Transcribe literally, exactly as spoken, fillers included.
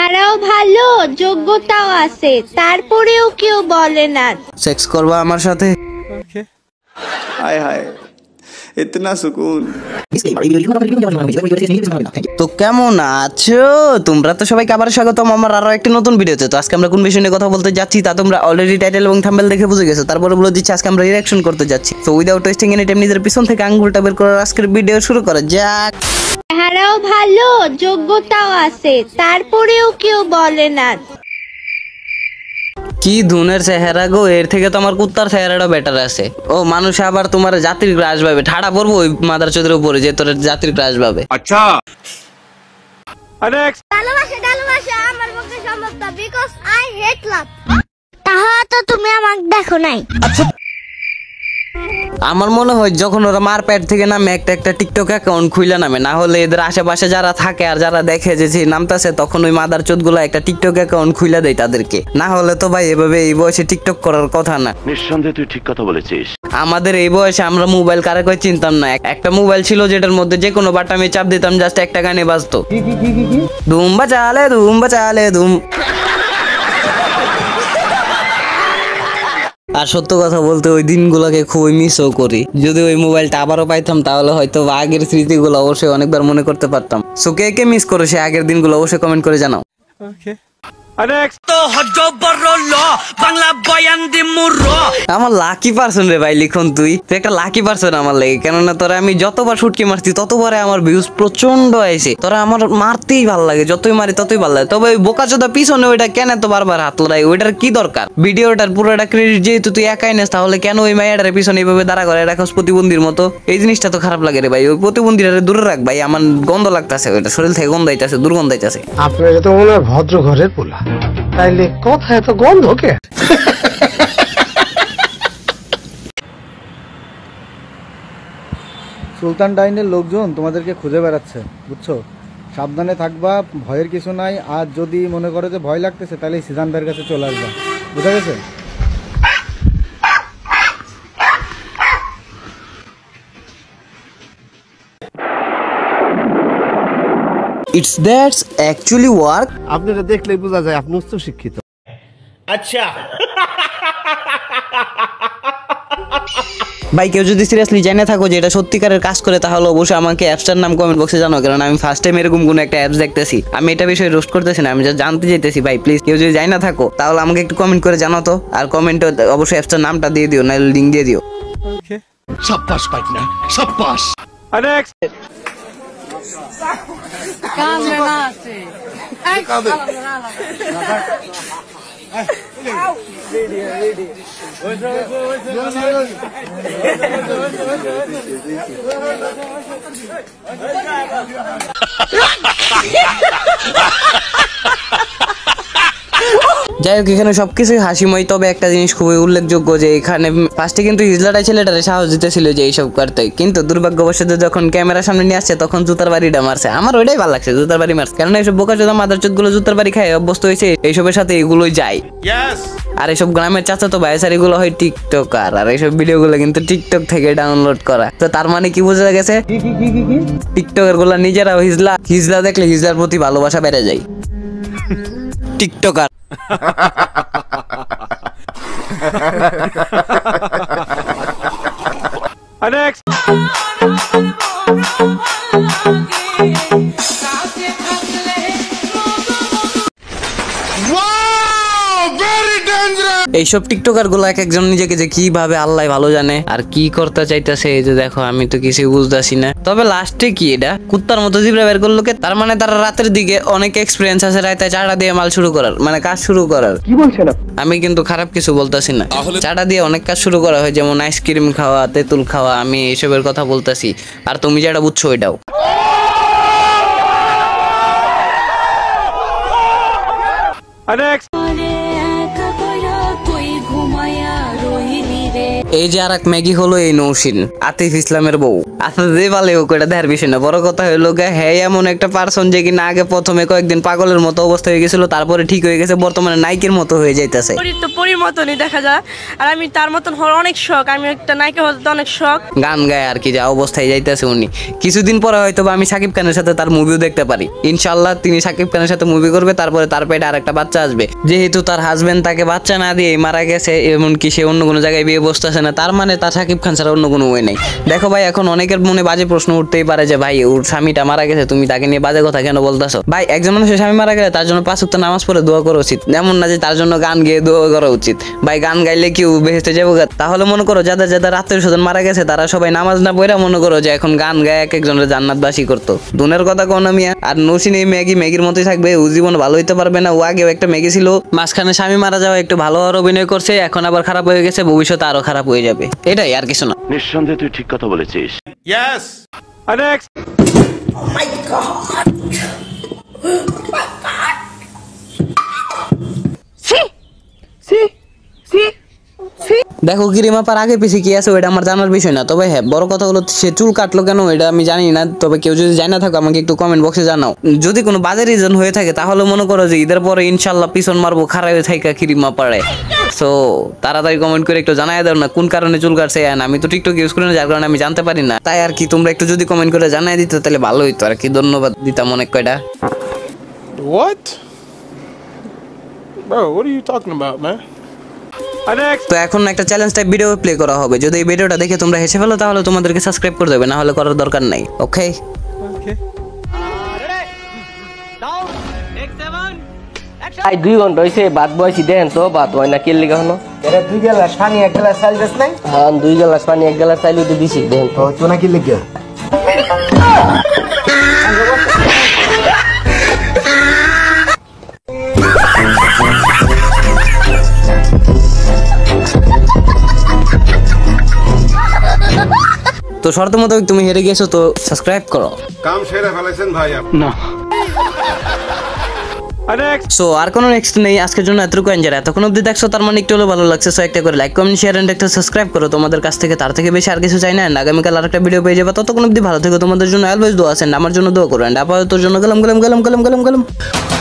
চেহারাও ভালো, যোগ্যতাও আছে, তারপরেও কেউ বলে না। সেক্স করবা আমার সাথে? हाय हाय इतना सुकून। তো কেমন আছো তোমরা? তো সবাইকে আবার স্বাগতম আমার আরো একটি নতুন ভিডিওতে। তো আজকে আমরা কোন বিষয় নিয়ে কথা বলতে যাচ্ছি তা তোমরা অলরেডি টাইটেল এবং থাম্বনেল দেখে বুঝে গেছো। তারপরে বলে দিচ্ছি আজকে আমরা রিঅ্যাকশন করতে যাচ্ছি। তো উইদাউট ওয়েস্টিং এনি টাইম নিজের পিছন থেকে আঙ্গুলটা বের করে আজকের ভিডিও শুরু করা যাক। চেহারাও ভালো, যোগ্যতাও আছে, তারপরেও কেউ বলে না। কি ধুনের চেহারা গো, এর থেকে তো আমার কুত্তার চেহারাটা বেটার আছে। ও মানুষ আবার তোমার জাতির ক্রাশ পাবে, ঠাড়া পড়বো ওই মাদার চোদের উপরে যে তোর জাতির ক্রাশ পাবে। আচ্ছা ভালোবাসা ভালোবাসা আমার পক্ষে সম্ভব না, বিকজ আই হেট লাভ। তাহলে তো তুমি আমাকে দেখো নাই। আমার মনে হয় যখন ওরা মার প্যাড থেকে নামে একটা একটা টিকটক অ্যাকাউন্ট খুলে নামে, না হলে এদের আশেপাশে যারা থাকে আর যারা দেখে যে নামতাছে তখন ওই মাদার চোদগুলো একটা টিকটক অ্যাকাউন্ট খুলে দেয় তাদেরকে। না হলে তো ভাই এভাবে এই বয়সে টিকটক করার কথা না। নিঃসন্দেহে তুই ঠিক কথা বলেছিস। আমাদের এই বয়সে আমরা মোবাইল কারে কই চিনতাম না। একটা মোবাইল ছিল যেটার মধ্যে যে কোনো বাটনে চাপ দিতাম, জাস্ট একটা গানে বাজতো, ধুম বাচালে ধুম বাচালে ধুম। আর সত্য কথা বলতে ওই দিনগুলোকে খুবই মিসও করি। যদি ওই মোবাইলটা আবারও পাইতাম তাহলে হয়তো আগের স্মৃতিগুলো অবশ্যই অনেকবার মনে করতে পারতাম। সো কে কে মিস করো সে আগের দিনগুলো অবশ্যই কমেন্ট করে জানাও। আমার লাকি পার্সন রে ভাই, লিখন তুই তুই একটা লাকি পার্সন আমার লাগে। কেননা তোরা আমি যতবার শুটকি মারছি ততবারে আমার ভিউজ প্রচন্ড আইছে। তোরা আমার মারতেই ভাল লাগে, যতই মারি ততই ভাল লাগে। তবে ওই বোকাচোদা পিছনে ওইটা কেন তো বারবার হাত লড়াই, ওইটার কি দরকার? ভিডিওটার পুরোটা ক্রেডিট যেহেতু তুই একাই নেস, তাহলে কেন ওই মাইয়াটার পিছনে এইভাবে দাঁড়া করে রাখোস প্রতিবন্ধীর মতো? এই জিনিসটা তো খারাপ লাগে রে ভাই। ওই প্রতিবন্ধীরা দূরে রাখ ভাই, আমার গন্ধ লাগতেছে, ওইটা শরীর থেকে গন্ধ আইতাছে, দুর্গন্ধ আইতাছে। আপনার তো মনে হয় ভদ্র ঘরের পোলা, তাইলে কথা এত গন্ধ কে? সুলতান ডাইনের লোকজন তোমাদেরকে খুঁজে বেড়াচ্ছে, বুঝছো? সাবধানে থাকবা, ভয়ের কিছু নাই। আর যদি মনে করো যে ভয় লাগতেছে তাহলে সিজান ভাইয়ের কাছে চলে আসবা, বুঝা গেছে? It's that's actually work. আপনারা দেখলেই বোঝা যায় আপনি উচ্চ শিক্ষিত। আচ্ছা ভাই কেউ যদি সিরিয়াসলি জেনে থাকো যে এটা সত্যিকারের কাজ করে তাহলে অবশ্যই আমাকে অ্যাপসটার নাম কমেন্ট বক্সে জানাও। কারণ আমি ফার্স্ট টাইম এরকম কোনো একটা অ্যাপস দেখতেছি। আমি এটা বিষয়ে রোস্ট করতেছি না, আমি যা জানতে চাইতেছি। ভাই প্লিজ কেউ যদি জানা থাকো তাহলে আমাকে একটু কমেন্ট করে জানাও তো। আর কমেন্টে অবশ্যই অ্যাপসটার নামটা দিয়ে দিও, নাহলে লিঙ্ক দিয়ে দিও। সাব্বাস পাইকনা সাব্বাস। নেক্সট কামে না আছে এই কামে রেডি রেডি ওইসো যাই হোক এখানে সবকিছুই হাসিময়। তবে একটা জিনিস খুবই উল্লেখযোগ্য যে এখানে ফার্স্টে কিন্তু হিজলাটাই ছেলেটারে সাহস দিতেছিল যে এইসব করতে, কিন্তু দুর্ভাগ্যবশত যখন ক্যামেরার সামনে নিয়ে আসছে তখন জুতার বাড়িটা মারছে। আমার ওইটাই ভালো লাগছে, জুতার বাড়ি মারছে। কারণ এইসব বোকাচোদা মাদারচোদ গুলো জুতার বাড়ি খায় অভ্যস্ত হয়েছে, এইসবের সাথে এগুলোই যায়। আর এইসব গ্রামের চাচা তো ভাইসার এগুলো হয় টিকটকার, আর এইসব ভিডিও গুলো কিন্তু টিকটক থেকে ডাউনলোড করা। তো তার মানে কি বোঝা গেছে, টিকটকার গুলা নিজেরাও হিজলা, হিজলা দেখলে হিজলার প্রতি ভালোবাসা বেড়ে যায়। টিকটকার নেক্সট এইসব টিকটকার গুলো এক একজন নিজেকে যে কিভাবে আল্লাহ ভালো জানে আর কি করতে চাইতেছে, এই যে দেখো আমি তো কিছু বুঝতেছি না। তবে লাস্টে কি এটা কুত্তার মতো জিবরা বের করলো কে? তার মানে তারা রাতের দিকে অনেক এক্সপিরিয়েন্স আছে রাতে চাটা দিয়ে মাল শুরু করার, মানে কাজ শুরু করার। কি বলছেন? আমি কিন্তু খারাপ কিছু বলতেছি না, চাটা দিয়ে অনেক কাজ শুরু করা হয়, যেমন আইসক্রিম খাওয়া, তেঁতুল খাওয়া, আমি এইসবের কথা বলতেছি। আর তুমি যেটা বুঝছো ওইটাও। এই যে আর এক ম্যাগি হলো এই নৌসিন, আতিফ ইসলামের বউ। আচ্ছা যে ভালো হোক ওটা দেখার বিষয় না, বড় কথা হলো গা হ্যাঁ এমন একটা পার্সন যে কিনা আগে প্রথমে কয়েকদিন পাগলের মতো অবস্থা হয়ে গেছিল, তারপরে ঠিক হয়ে গেছে, বর্তমানে নাইকের মতো হয়ে যাইতেছে। তো পরির মতনই দেখা যায়, আর আমি তার মতন হওয়ার অনেক শখ, আমি একটা নায়িকা হতে অনেক শখ। গান গায় আর কি, যা অবস্থায় যাইতেছে উনি। কিছুদিন পরে হয়তো বা আমি সাকিব খানের সাথে তার মুভিও দেখতে পারি ইনশাল্লাহ। তিনি সাকিব খানের সাথে মুভি করবে, তারপরে তার পেটে আর একটা বাচ্চা আসবে। যেহেতু তার হাজবেন্ড তাকে বাচ্চা না দিয়ে মারা গেছে, এমনকি সে অন্য কোনো জায়গায় বিয়ে বসতেছে না, তার মানে তার সাকিব খান ছাড়া অন্য কোনো ওয়ে নেই। দেখো ভাই, এখন অনেকের মনে বাজে প্রশ্ন উঠতেই পারে যে ভাই ওর স্বামীটা মারা গেছে, তুমি তাকে নিয়ে বাজে কথা কেন বলতেছো? ভাই একজন মানুষের স্বামী মারা গেলে তার জন্য পাঁচ ওয়াক্ত নামাজ পড়ে দোয়া করা উচিত, এমন না যে তার জন্য গান গেয়ে দোয়া করা উচিত। ভাই গান গাইলে কেউ বেহেশতে যাবো? তাহলে মনে করো যাদের যাদের আত্মীয় স্বজন মারা গেছে তারা সবাই নামাজ না পড়া মনে করো যে এখন গান গায়ে এক একজনের জান্নাতবাসী করতো। দুনের কথা কোন আমি আর নসিন এই ম্যাগি ম্যাগির মতোই থাকবে, ও জীবন ভালো হইতে পারবে না। ও আগেও একটা ম্যাগি ছিল, মাঝখানে স্বামী মারা যাওয়া একটু ভালো আর অভিনয় করছে, এখন আবার খারাপ হয়ে গেছে, ভবিষ্যতে আরো খারাপ হয়ে যাবে, এটাই আর কিছু না। নিঃসন্দেহে তুই ঠিক কথা বলেছিস। Yes. Next. দেখো গিরিমাপার আগে পিছিয়ে কি আছে ওইটা আমার জানার বিষয় না, তবে হ্যাঁ বড় কথা হলো সে চুল কাটলো কেন এটা আমি জানি না। তবে কেউ যদি জানা থাকো আমাকে একটু কমেন্ট বক্সে জানাও। যদি কোনো বাজে রিজন হয়ে থাকে তাহলে মনে করো যে ঈদের পরে ইনশাল্লাহ পিছন মারবো খারাপ হয়ে থাকা গিরিমাপাড়ে। সো তাড়াতাড়ি কমেন্ট করে একটু জানাই দাও না কোন কারণে চুল কাটছে। আমি তো টিকটক ইউজ করি না, যার কারণে আমি জানতে পারি না। তাই আর কি তোমরা একটু যদি কমেন্ট করে জানাই দিত তাহলে ভালো হইতো আর কি, ধন্যবাদ দিতাম অনেক কয়টা। What? Bro, what are you talking about, man? তো এখন একটা চ্যালেঞ্জ টাইপ ভিডিও প্লে করা হবে, যদি এই ভিডিওটা দেখে তোমরা হেসে ফেলো তাহলে তোমাদেরকে সাবস্ক্রাইব করে দেবে, না হলে করার দরকার নাই। ওকে আই দুই ঘন্টা হইছে ভাত বয়সি দেন তো ভাত হয় না কেলি কখনো। এরা দুই গ্লাস পানি এক গ্লাস চাল দিস নাই? হ্যাঁ দুই গ্লাস পানি এক গ্লাস চাইলে তো দিছি দেন ও চুনা কি লিখে? তো শর্ত মতো তুমি হেরে গেছো, তো সাবস্ক্রাইব করো। কাম সেরে ফেলেছেন ভাই আপনি। না। সো আর কোনো নেক্সট নেই আজকের জন্য, এতটুকু এনজয়। এতক্ষণ অব্দি দেখছো তার মানে একটু হলেও ভালো লাগছে। সো একটা করে লাইক কমেন্ট শেয়ার এন্ড একটা সাবস্ক্রাইব করো। তোমাদের কাছ থেকে তার থেকে বেশি আর কিছু চাই না। আগামীকাল আরেকটা ভিডিও পেয়ে যাবে, ততক্ষণ অব্দি ভালো থেকো। তোমাদের জন্য অলওয়েজ দোয়া আছেন, আমার জন্য দোয়া করো। এন্ড আপাতত জন্য গেলাম গেলাম গেলাম গেলাম গেলাম গেলাম।